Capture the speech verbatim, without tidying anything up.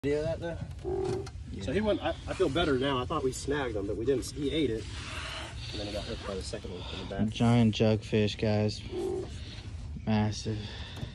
Idea of that though? Yeah. So he went, I, I feel better now. I thought we snagged him, but we didn't. He ate it. And then he got hooked by the second one from the back. Giant jugfish, guys. Massive.